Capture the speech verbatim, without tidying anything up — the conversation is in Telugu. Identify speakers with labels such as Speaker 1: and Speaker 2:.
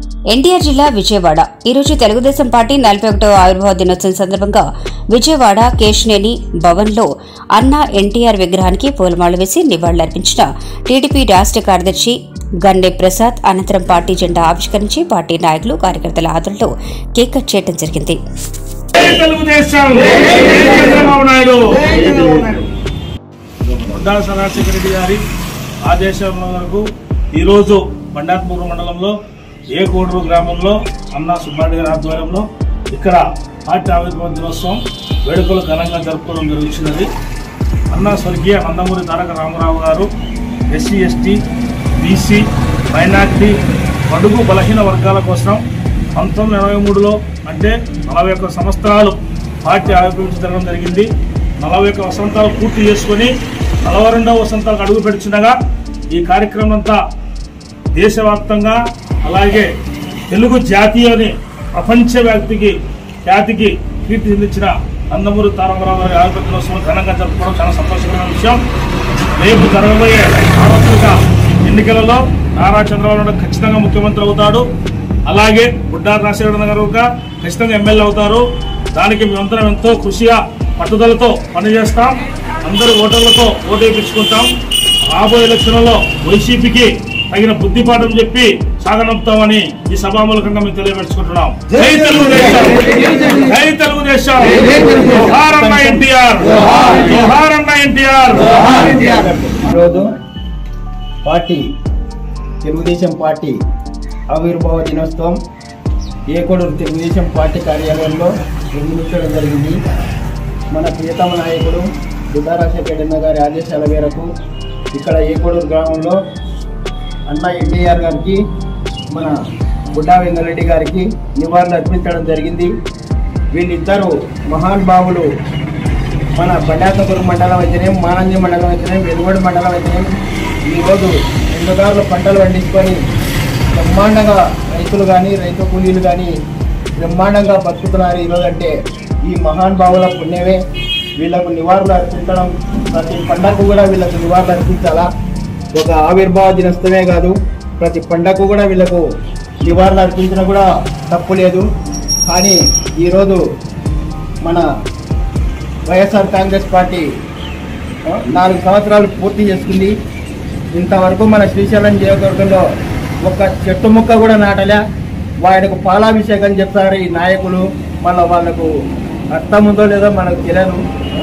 Speaker 1: ఎన్టీఆర్ జిల్లా విజయవాడ ఈ రోజు తెలుగుదేశం పార్టీ నలభై ఒకటవ ఆవిర్భావ దినోత్సవం సందర్భంగా విజయవాడ కేశినేని భవన్లో అన్నా ఎన్టీఆర్ విగ్రహానికి పూలమాల వేసి నివాళులర్పించిన టీడీపీ రాష్ట్ర కార్యదర్శి గన్నె ప్రసాద్ అనంతరం పార్టీ జెండా ఆవిష్కరించి పార్టీ నాయకులు కార్యకర్తల ఆధ్వర్యంలో కేక్ కట్ చేయడం జరిగింది.
Speaker 2: మండలంలో ఏ కోడూరు గ్రామంలో అన్నా సుబ్బారెడ్డి గారి ఆధ్వర్యంలో ఇక్కడ పార్టీ ఆవిర్భావ దినోత్సవం వేడుకలు ఘనంగా జరుపుకోవడం జరుగుతున్నది. అన్నా స్వర్గీయ నందమూరి తారక రామారావు గారు ఎస్సీ ఎస్టీ బీసీ మైనార్టీ బడుగు బలహీన వర్గాల కోసం పంతొమ్మిది ఎనభై మూడులో అంటే నలభై ఒక్క సంవత్సరాలు పార్టీ ఆవిర్భవించడం జరిగింది. నలభై ఒక్క వసంతాలు పూర్తి చేసుకొని నలభై రెండవ వసంతాలకు అడుగు పెడుచుండగా ఈ కార్యక్రమం అంతా దేశవ్యాప్తంగా అలాగే తెలుగు జాతీయని ప్రపంచవ్యాప్తికి ఖ్యాతికి కీర్తి చెందించిన నందమూరి తారకరావు గారి ఆవిర్భావ దినోత్సవం ఘనంగా జరుపుకోవడం చాలా సంతోషకరమైన విషయం. రేపు జరగబోయే సార్వత్రిక ఎన్నికలలో నారా చంద్రబాబు నాయుడు ఖచ్చితంగా ముఖ్యమంత్రి అవుతాడు. అలాగే బుడ్డా రాజశేఖర గారు ఖచ్చితంగా ఎమ్మెల్యే అవుతారు. దానికి మేమందరం ఎంతో కృషిగా పట్టుదలతో పనిచేస్తాం. అందరూ ఓటర్లతో ఓటు వేయించుకుంటాం. రాబోయే ఎలక్షన్లలో వైసీపీకి తగిన బుద్ధిపాఠం చెప్పి సాగనంపుతామని ఈ సభామూలకంగా మేము తెలియపరుచుకుంటున్నాం. జై తెలుగుదేశం, జై తెలుగుదేశం, జోహార్ అన్నా ఎన్టీఆర్, జోహార్ అన్నా ఎన్టీఆర్.
Speaker 3: ఈరోజు పార్టీ తెలుగుదేశం పార్టీ ఆవిర్భావ దినోత్సవం ఏకోడూరు తెలుగుదేశం పార్టీ కార్యాలయంలో నిర్వహించడం జరిగింది. మన ప్రియతమ నాయకుడు బుడ్డా రాజశేఖర గారి ఆదేశాల మేరకు ఇక్కడ ఏకోడూరు గ్రామంలో అన్నా ఎన్టీఆర్ గారికి మన బుడ్డా వెంగరెడ్డి గారికి నివాళులు అర్పించడం జరిగింది. వీళ్ళిద్దరూ మహానుభావులు మన బండాకపురం మండలం అయితేనేం, మానంది మండలం అయితేనేం, వెలుగోడు మండలం అయితేనేం ఈరోజు రెండుగారులు పంటలు పండించుకొని బ్రహ్మాండంగా రైతులు కానీ రైతు కూలీలు కానీ బ్రహ్మాండంగా బతుకుతున్నారు. ఈరోజు అంటే ఈ మహానుభావుల పుణ్యమే. వీళ్ళకు నివాళులు అర్పించడం ప్రతి పండగకు కూడా వీళ్ళకు నివాళులు అర్పించాలా. ఒక ఆవిర్భావ దినోత్సవమే కాదు, ప్రతి పండగకు కూడా వీళ్ళకు నివాళులు అర్పించడం కూడా తప్పు లేదు. కానీ ఈరోజు మన వైఎస్ఆర్ కాంగ్రెస్ పార్టీ నాలుగు సంవత్సరాలు పూర్తి చేసుకుంది. ఇంతవరకు మన శ్రీశైలం నియోజకవర్గంలో ఒక చెట్టు ముక్క కూడా నాటలే. వాడికి పాలాభిషేకం చెప్తారు ఈ నాయకులు. మళ్ళీ వాళ్ళకు అర్థం ఉందో లేదో మనకు తెలియదు.